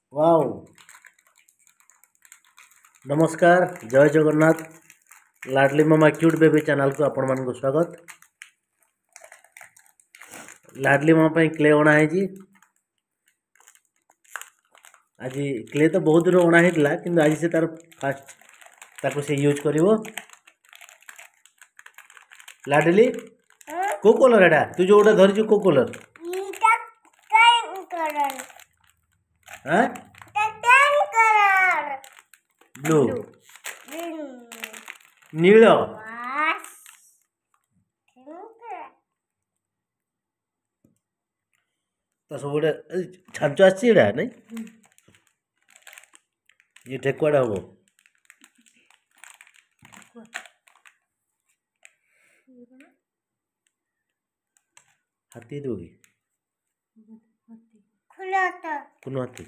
Wow. नमस्कार, जय Jagannath. Ladli Mama cute baby channel को आपण मान स्वागत। लाडली मामा पे क्ले अणा है। आज क्ले तो बहुत दूर अणा है कि आज से तार फास्ट ताको से यूज करिवो। लाडली को कलर एटा तू जोटा धरिछु को कलर हां ब्लू नील तो सब गोटे छांच आड़ा नहीं ये ठेकुआटा हम हाथी दोगी कुनो हाथी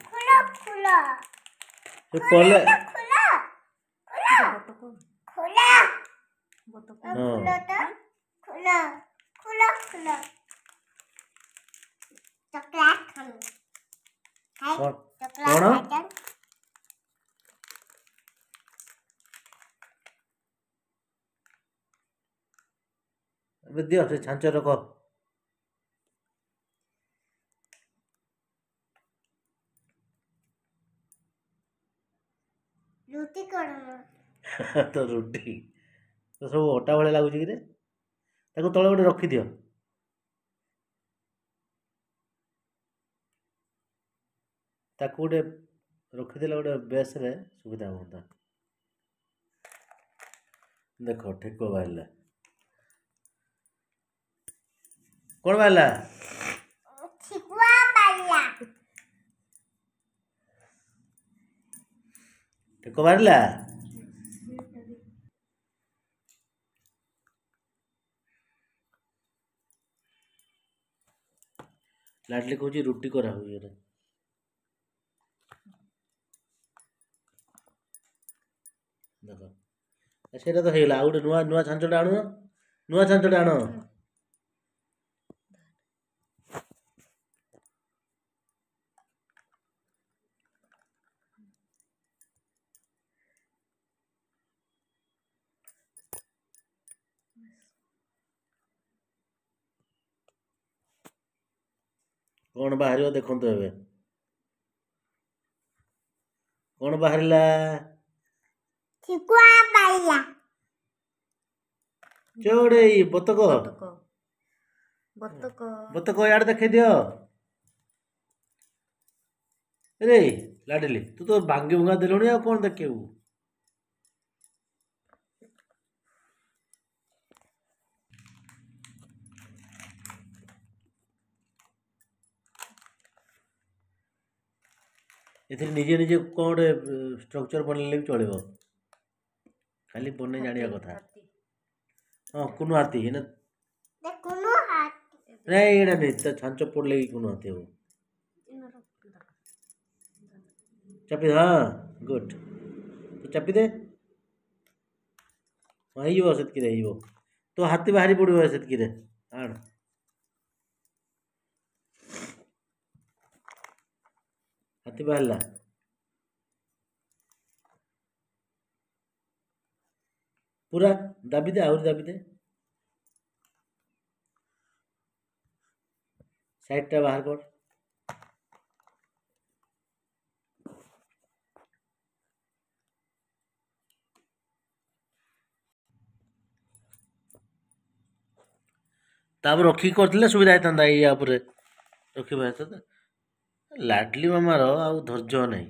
तो पहले कौन दियो से छांच रख रुटी कर तो रुटी तो सब अटा भाई लगुच कि तले गोटे रखी दियो ताको गोटे रखीदे गोटे बेस रे सुविधा होता। देख ठेकुआ बाहर कौन बाहर ठेकुआ बाहर लाडली कहूँ रुटी करा हुई देख से तो है गोटे नुआ नुआ छांचटा आण नुआ छांचटा आण कौन बाहर देखु ए कौन बाहर चौड़े बतक बतक यार देखे दियो अरे लाडली तू तो भांगी भुंगा दिलुणी आ कौन देखेबू एथि निजे निजे कौन स्ट्रक्चर बनले भी चलो खाली बने जानिया कथा हाँ कुनु हाथी है ना नहीं एड़ा नहीं तो छांच पड़ले कि कुनु हाथी हो चापी हाँ गुड तो चापी दे हाँ हो सेतकी रे हो तो हाथी बाहरी पड़ो सेतकी रे आण हाथी बाहरला पूरा दाबी दे आहरी दाबी दे साइडटा बाहर कर तापर रखी करथिले सुविधा होता या ऊपर रखी लाडली मामार आउ धैर्य नहीं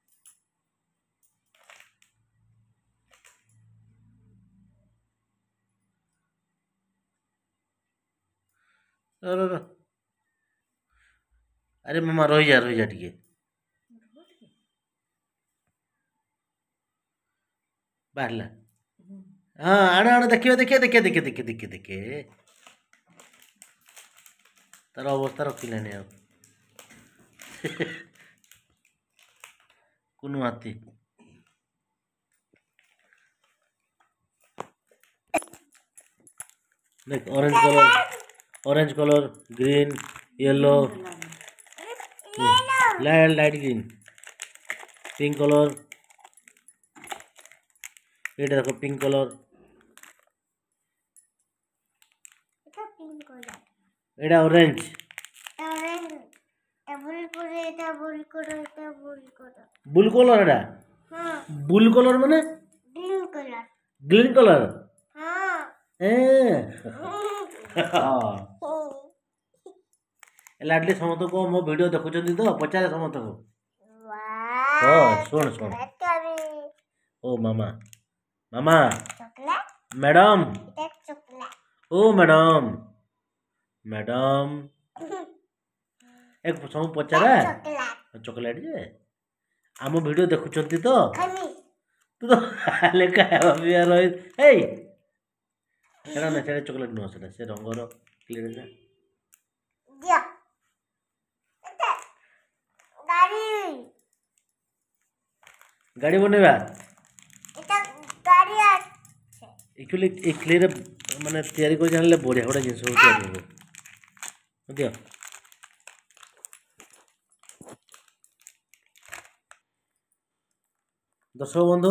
अरे मामा रही जा टिके बाहरला हाँ आण आण देखिए देखिए देखिए देखिए देखिए देखिए देखिए तार अवस्था रखिलानी आ कुनु हाथी देख orange colour green yellow light green pink colour ये देखो पिंक कलर এটা অরেঞ্জ বুল কলর এটা বুল কলর মানে গ্রিন কলর ହେଲେ ଆଟଲିଷ୍ଟ ସମସ୍ତଙ୍କୁ ମୋ ଭିଡ଼ିଓ ଦେଖୁଛନ୍ତି ତ ପଚାରେ ସମସ୍ତଙ୍କୁ ହଁ ଶୁଣ ଶୁଣ ଓ ମାମା ମାମା ମ୍ୟାଡ଼ାମ ଓ ମ୍ୟାଡ଼ାମ ମ୍ୟାଡ଼ାମ ଏ ସବୁ ପଚାରା ଚକୋଲେଟ୍ ଯେ ଆମ ଭିଡ଼ିଓ ଦେଖୁଛନ୍ତି ତ ତୁ ତ ହେଲେ ଖାଇବା ପିଇବା ରହି ହେଇ ସେଟା ନା ସେଟା ଚକୋଲେଟ୍ ନୁହଁ ସେଟା ସେ ରଙ୍ଗର କ୍ଲିୟର गाड़ी बनेगा एक्चुअली ए क्ले माने तैयारी कर जानले बढ़िया गोटे जिन सब तैयारी हो दियो दर्शक बंधु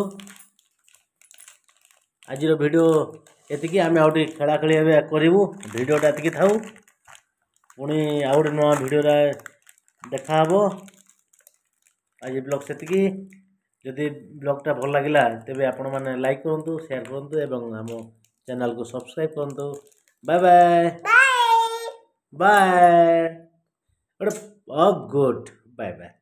आज वीडियो एतिकी आम आउट खेला खेली करूँ भिडटा एतिकी थाऊ पुणी आउ गोटे नुआ भिडियो देखा आज ब्लॉग से जदि ब्लॉगटा भल लगे तेज आपण मैंने लाइक करूँ शेयर करूँ एवं आम चैनल को सब्सक्राइब करूँ bye bye bye goodbye bye.